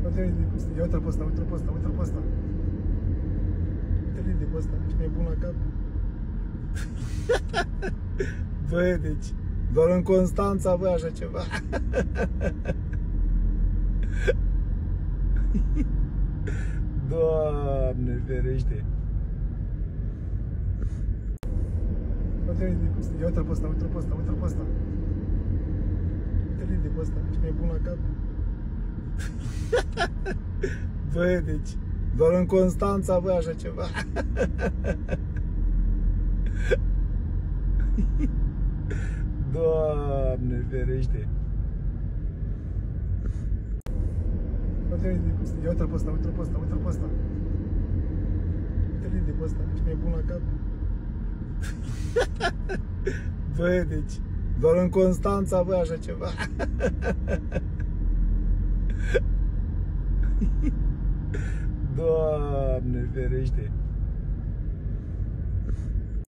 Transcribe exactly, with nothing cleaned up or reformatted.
Ia uite-l pe ăsta, uite-l pe ăsta, uite-l pe ăsta. Uite-l de pe ăsta, ești nebun la cap. Băi, deci, doar în Constanța, băi, așa ceva. Doamne ferește. Ia uite-l pe ăsta, uite-l pe ăsta, uite-l pe ăsta. Uite-l de pe ăsta, ești nebun la cap. Băi, deci, doar în Constanța, băi, așa ceva. Doamne ferește. Ia uite-l pe ăsta, uite-l pe ăsta, uite-l pe ăsta. Uite-l de pe ăsta, ești nebun la cap. Băi, deci, doar în Constanța, băi, așa ceva. Doamne ferește.